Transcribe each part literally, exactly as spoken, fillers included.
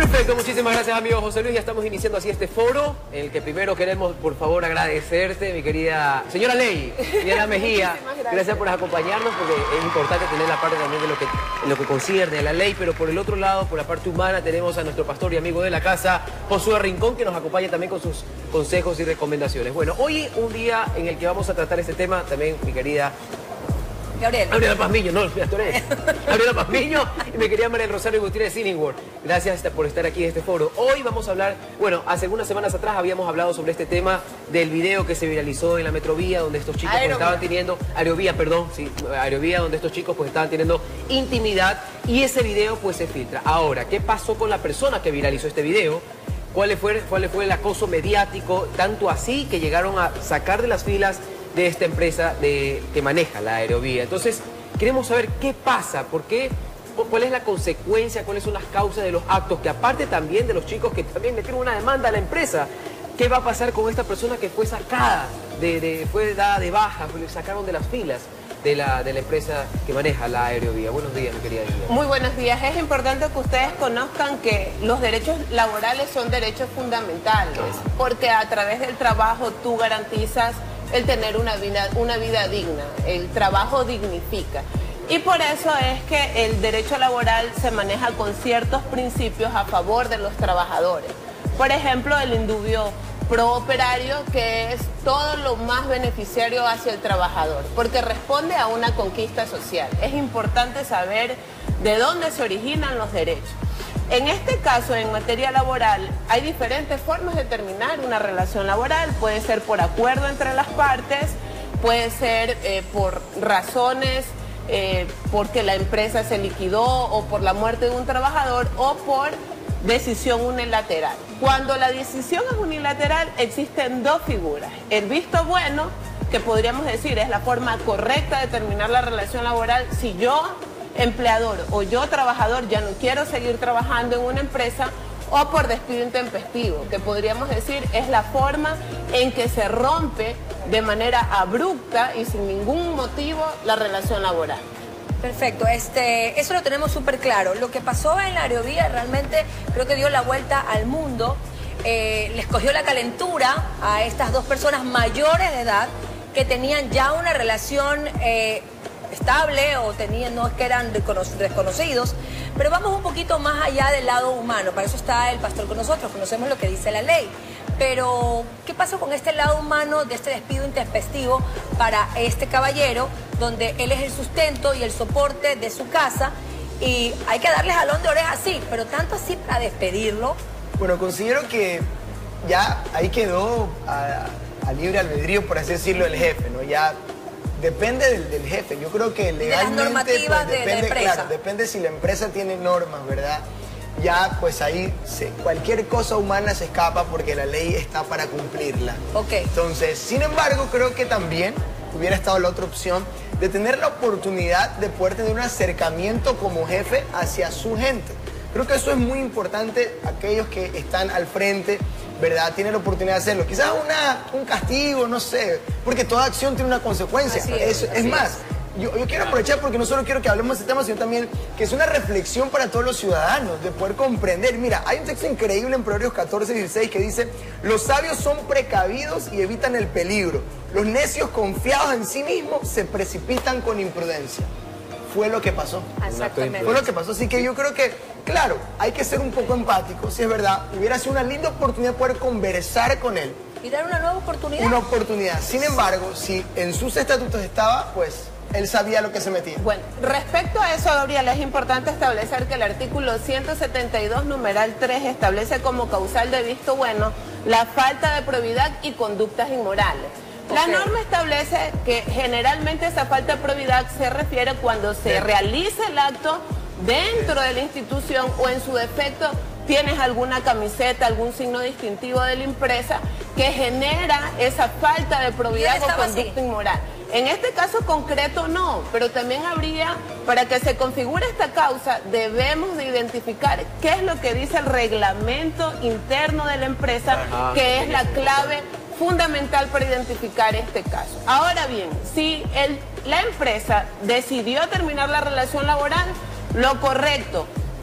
Perfecto, muchísimas gracias, amigo José Luis. Ya estamos iniciando así este foro, en el que primero queremos, por favor, agradecerte, mi querida señora Ley, Diana Mejía. Gracias. gracias por acompañarnos, porque es importante tener la parte también de lo que, en lo que concierne a la ley, pero por el otro lado, por la parte humana, tenemos a nuestro pastor y amigo de la casa, Josué Rincón, que nos acompaña también con sus consejos y recomendaciones. Bueno, hoy un día en el que vamos a tratar este tema, también mi querida Gabriela. Gabriela Pazmiño, no, mira, tú eres. Gabriela Pazmiño y mi querida María del Rosario Gutiérrez Siningworth. Gracias por estar aquí en este foro. Hoy vamos a hablar, bueno, hace algunas semanas atrás habíamos hablado sobre este tema del video que se viralizó en la Metrovía, donde estos chicos pues, estaban teniendo, Aerovía, perdón, sí, Aerovía, donde estos chicos pues estaban teniendo intimidad y ese video pues se filtra. Ahora, ¿qué pasó con la persona que viralizó este video? ¿Cuál fue, cuál fue el acoso mediático? Tanto así que llegaron a sacar de las filas de esta empresa de, que maneja la Aerovía. Entonces, queremos saber qué pasa, por qué, cuál es la consecuencia, cuáles son las causas de los actos, que aparte también de los chicos que también metieron una demanda a la empresa. ¿Qué va a pasar con esta persona que fue sacada, de, de, fue dada de baja, le sacaron de las filas de la, de la empresa que maneja la Aerovía? Buenos días, mi querida Lidia. Muy buenos días. Es importante que ustedes conozcan que los derechos laborales son derechos fundamentales, porque a través del trabajo tú garantizas el tener una vida, una vida digna. El trabajo dignifica. Y por eso es que el derecho laboral se maneja con ciertos principios a favor de los trabajadores. Por ejemplo, el indubio pro operario, que es todo lo más beneficiario hacia el trabajador, porque responde a una conquista social. Es importante saber de dónde se originan los derechos. En este caso, en materia laboral, hay diferentes formas de terminar una relación laboral. Puede ser por acuerdo entre las partes, puede ser eh, por razones, eh, porque la empresa se liquidó o por la muerte de un trabajador o por decisión unilateral. Cuando la decisión es unilateral, existen dos figuras. El visto bueno, que podríamos decir es la forma correcta de terminar la relación laboral. Si yo, empleador, o yo, trabajador, ya no quiero seguir trabajando en una empresa, o por despido intempestivo, que podríamos decir es la forma en que se rompe de manera abrupta y sin ningún motivo la relación laboral. Perfecto, este, eso lo tenemos súper claro. Lo que pasó en la Aerovía realmente creo que dio la vuelta al mundo. Eh, les cogió la calentura a estas dos personas mayores de edad que tenían ya una relación eh, estable o tenían, no es que eran desconocidos, pero vamos un poquito más allá del lado humano. Para eso está el pastor con nosotros, conocemos lo que dice la ley. Pero, ¿qué pasó con este lado humano de este despido intempestivo para este caballero, donde él es el sustento y el soporte de su casa? Y hay que darle jalón de oreja, sí, pero tanto así para despedirlo. Bueno, considero que ya ahí quedó a, a libre albedrío, por así decirlo, el jefe, ¿no? Ya depende del, del jefe. Yo creo que legalmente, de las normativas pues, depende, de la empresa. Claro, depende si la empresa tiene normas, ¿verdad? Ya pues ahí se, cualquier cosa humana se escapa porque la ley está para cumplirla. Ok. Entonces, sin embargo, creo que también hubiera estado la otra opción de tener la oportunidad de poder tener un acercamiento como jefe hacia su gente. Creo que eso es muy importante, aquellos que están al frente, ¿verdad? Tienen la oportunidad de hacerlo. Quizás una, un castigo, no sé, porque toda acción tiene una consecuencia. Así es, es, así es más, es. Yo, yo quiero aprovechar porque no solo quiero que hablemos de este tema, sino también que es una reflexión para todos los ciudadanos, de poder comprender. Mira, hay un texto increíble en Proverbios catorce, dieciséis que dice: los sabios son precavidos y evitan el peligro. Los necios confiados en sí mismos se precipitan con imprudencia. Fue lo que pasó. Exactamente. Fue lo que pasó. Así que yo creo que, claro, hay que ser un poco empáticos, si es verdad. Hubiera sido una linda oportunidad de poder conversar con él. Y dar una nueva oportunidad. Una oportunidad. Sin embargo, si en sus estatutos estaba, pues él sabía lo que se metía. Bueno, respecto a eso, Gabriela, es importante establecer que el artículo ciento setenta y dos, numeral tres, establece como causal de visto bueno la falta de probidad y conductas inmorales. La Okay. norma establece que generalmente esa falta de probidad se refiere cuando se Bien. realiza el acto dentro de la institución o en su defecto tienes alguna camiseta, algún signo distintivo de la empresa que genera esa falta de probidad o conducta así? inmoral. En este caso concreto no, pero también habría, para que se configure esta causa, debemos de identificar qué es lo que dice el reglamento interno de la empresa, Ajá. que es la clave fundamental para identificar este caso. Ahora bien, si el, la empresa decidió terminar la relación laboral, lo correcto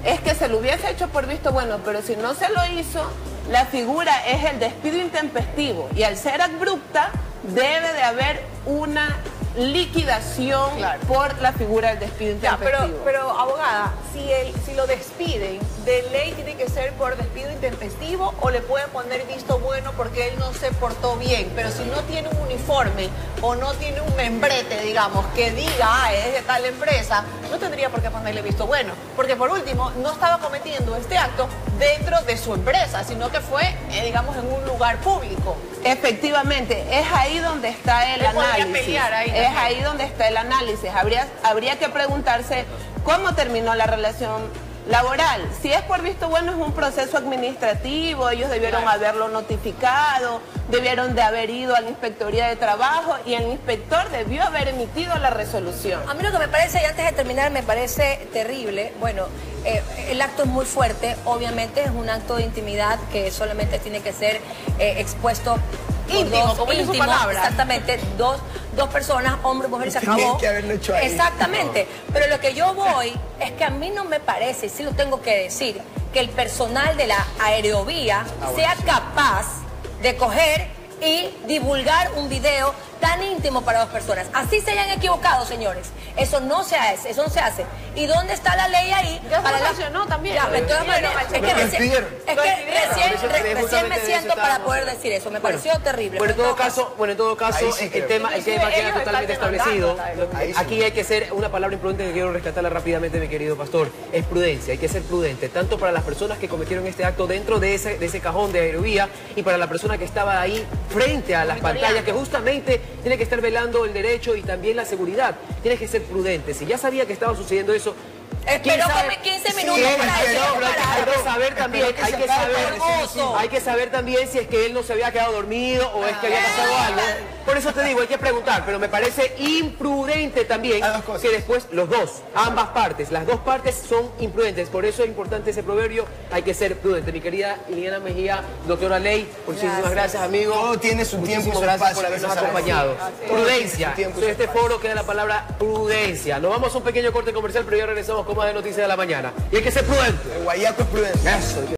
es que se lo hubiese hecho por visto bueno, pero si no se lo hizo, la figura es el despido intempestivo y al ser abrupta debe de haber una liquidación Claro. por la figura del despido Ya, pero, intempestivo. pero abogada, si, él, si lo despiden, ¿de ley tiene que ser por despido intempestivo o le pueden poner visto bueno porque él no se portó bien? Pero si no tiene un uniforme o no tiene un membrete, digamos, que diga, ah, es de tal empresa, no tendría por qué ponerle visto bueno. Porque por último, no estaba cometiendo este acto dentro de su empresa, sino que fue, eh, digamos, en un lugar público. Efectivamente, es ahí donde está el Él podría análisis. pelear ahí es también. ahí donde está el análisis. Habría, habría que preguntarse cómo terminó la relación laboral. Si es por visto bueno, es un proceso administrativo, ellos debieron Claro. haberlo notificado, debieron de haber ido a la Inspectoría de Trabajo y el inspector debió haber emitido la resolución. A mí lo que me parece, y antes de terminar, me parece terrible, bueno, eh, el acto es muy fuerte, obviamente es un acto de intimidad que solamente tiene que ser eh, expuesto por Íntimo, dos, como dice su íntimo, palabra. Exactamente, dos, dos personas, hombre y mujer, y se Tenían acabó. que haberlo hecho ahí. Exactamente, pero lo que yo voy es que a mí no me parece, y sí lo tengo que decir, que el personal de la aerovía sea capaz de coger y divulgar un video tan íntimo para dos personas. Así se hayan equivocado, señores. Eso no se hace, eso no se hace. ¿Y dónde está la ley ahí? Ya se para lo la- sancionó también. Ya, de todas Lo maneras, despidieron. es que Lo recién, despidieron. es que Lo despidieron. recién, Por eso- re- recién justamente me de eso siento para estábamos poder hablando. decir eso. Me Bueno, pareció terrible. Bueno, en pero todo caso, bueno, en todo caso, Ahí sí el creo. tema, el Inclusive tema queda ellos están totalmente demandando establecido. a la Ahí sí. Aquí hay que hacer una palabra imprudente que quiero rescatarla rápidamente, mi querido pastor. Es prudencia, hay que ser prudente, tanto para las personas que cometieron este acto dentro de ese, de ese cajón de aerovía y para la persona que estaba ahí frente a las pantallas, que justamente tiene que estar velando el derecho y también la seguridad. Tienes que ser prudente. Si ya sabía que estaba sucediendo eso, ¿quién Esperó sabe? como quince minutos Sí, para pero eso. pero hay que- hay que saber también, Esperó que hay se que acabe saber, la resolución. hay que saber también si es que él no se había quedado dormido o es que había pasado algo. Por eso te digo, hay que preguntar, pero me parece imprudente también Las dos cosas. que después los dos, ambas partes, las dos partes son imprudentes. Por eso es importante ese proverbio, hay que ser prudente. Mi querida Liliana Mejía, doctora Ley, muchísimas Gracias. gracias, amigo. Todo tiene su tiempo y Muchísimas su gracias espacio, por habernos eso es algo acompañado. así. Todo Prudencia. tiene su tiempo y En su este foro queda la palabra prudencia. Nos vamos a un pequeño corte comercial, pero ya regresamos con más de Noticias de la Mañana. Y hay que ser prudente. El guayaco es prudente. Eso.